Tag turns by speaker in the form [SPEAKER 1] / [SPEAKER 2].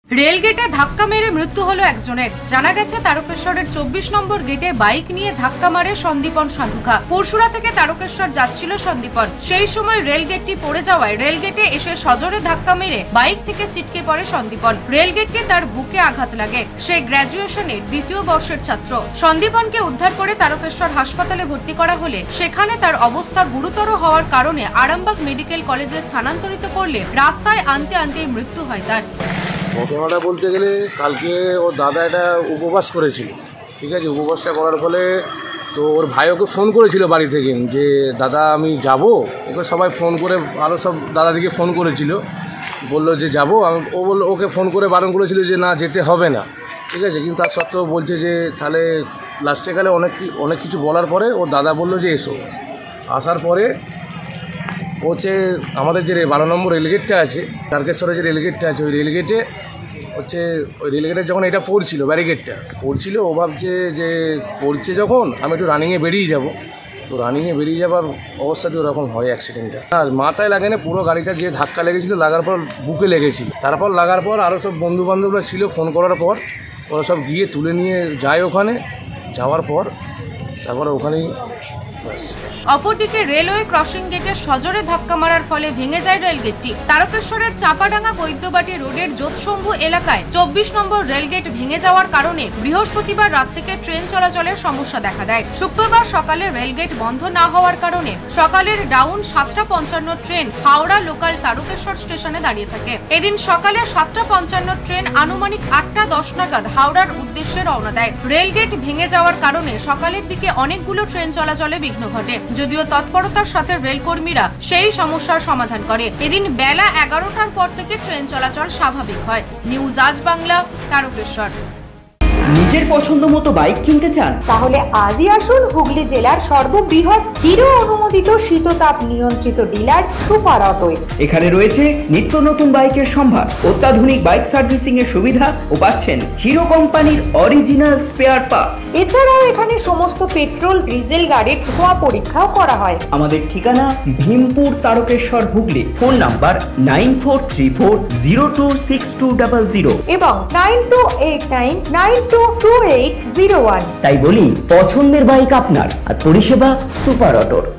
[SPEAKER 1] রেলগেটে ধাক্কা মেরে মৃত্যু হলো একজনের। জানা গেছে তারকেশ্বরের 24 নম্বর গেটে বাইক নিয়ে ধাক্কা মারে সন্দীপন সাধুখা। পরশুরা থেকে তারকেশ্বর যাচ্ছিল সন্দীপন। সেই সময় রেলগেটটি পড়ে যাওয়ায় রেলগেটে এসে সজোরে ধাক্কা মেরে বাইক থেকে ছিটকে পড়ে সন্দীপন। রেলগেটে তার বুকে আঘাত লাগে। সে গ্র্যাজুয়েশনের দ্বিতীয় বর্ষের ছাত্র। সন্দীপনকে উদ্ধার করে তারকেশ্বর হাসপাতালে ভর্তি করা হলে সেখানে তার অবস্থা গুরুতর হওয়ার কারণে আরামবাগ মেডিকেল কলেজে স্থানান্তরিত করলে রাস্তায় আনতে আনতেই মৃত্যু হয় তার।
[SPEAKER 2] ঘটনাটা বলতে গেলে কালকে ওর দাদা একটা উপবাস করেছিল, ঠিক আছে। উপবাসটা করার ফলে তো ওর ভাই ওকে ফোন করেছিল বাড়ি থেকে যে দাদা আমি যাব। ওকে সবাই ফোন করে আরও সব দাদাদিকে ফোন করেছিল, বললো যে যাব। ও বললো ওকে ফোন করে বারণ করেছিল যে না যেতে হবে না, ঠিক আছে। কিন্তু তার সত্ত্বেও বলছে যে তাহলে লাস্টে গেলে অনেক কিছু বলার পরে ওর দাদা বললো যে এসো। আসার পরে হচ্ছে আমাদের যে 12 নম্বর রেলগেটটা আছে, তারকেশ্বরের যে রেলগেটটা আছে, ওই রেলগেটে হচ্ছে ওই রেলগেটে যখন এটা পড়ছিল, ব্যারিগেটটা পড়ছিল, ও ভাবছে যে পড়ছে যখন আমি একটু রানিংয়ে বেরিয়ে যাব। তো রানিংয়ে বেরিয়ে যাবার অবস্থাতে ওরকম হয় অ্যাক্সিডেন্টটা। আর মাথায় লাগে না, পুরো গাড়িটা যে ধাক্কা লেগেছিলো লাগার পর বুকে লেগেছিল। তারপর লাগার পর আরও সব বন্ধুবান্ধবরা ছিল, ফোন করার পর ওরা সব গিয়ে তুলে নিয়ে যায় ওখানে। যাওয়ার পর তারপর ওখানেই।
[SPEAKER 1] অপরদিকে রেলওয়ে ক্রসিং গেটে সজোরে ধাক্কা মারার ফলে ভেঙে যায় রেলগেটটি। তারকেশ্বরের চাপাডাঙ্গা বৈদ্যবাটি রোডের যোতশম্ভু এলাকায় 24 নম্বর রেলগেট ভেঙে যাওয়ার কারণে বৃহস্পতিবার রাত থেকে ট্রেন চলাচলের সমস্যা দেখা দেয়। শুক্রবার সকালে রেলগেট বন্ধ না হওয়ার কারণে সকালের down 7:55 train Howrah local Tarakeswar স্টেশনে দাঁড়িয়ে থাকে। এদিন সকালে 7:55 ট্রেন আনুমানিক 8:10 নাগাদ হাওড়ার উদ্দেশ্যে রওনা দেয়। রেলগেট ভেঙে যাওয়ার কারণে সকালের দিকে অনেকগুলো ট্রেন চলাচলে বিঘ্ন ঘটে, যদিও তৎপরতার সাথে রেলকর্মীরা সেই সমস্যার সমাধান করে। এদিন বেলা 11টার পর থেকে ট্রেন চলাচল স্বাভাবিক হয়। নিউজ আজ বাংলা, তারকেশ্বর।
[SPEAKER 3] নিজের পছন্দ মতো বাইক কিনতে চান?
[SPEAKER 4] তাহলে আজই আসুন হুগলি জেলার সর্ববৃহৎ হিরো অনুমোদিত শীততাপ নিয়ন্ত্রিত ডিলার সুপার অটোয়।
[SPEAKER 3] এখানে রয়েছে নিত্য নতুন বাইকের সম্ভার, অত্যাধুনিক বাইক সার্ভিসিং এর সুবিধা ও পাচ্ছেন হিরো কোম্পানির অরিজিনাল স্পেয়ার পার্টস।
[SPEAKER 4] এছাড়াও এখানে সমস্ত পেট্রোল ডিজেল গাড়ির ধোঁয়া পরীক্ষাও করা হয়।
[SPEAKER 3] আমাদের ঠিকানা ভীমপুর, তারকেশ্বর, হুগলি। ফোন নাম্বার 9434026200
[SPEAKER 4] এবং 9289922801।
[SPEAKER 3] তাই বলি পছন্দের বাইক আপনার আর পরিষেবা সুপার অটোর।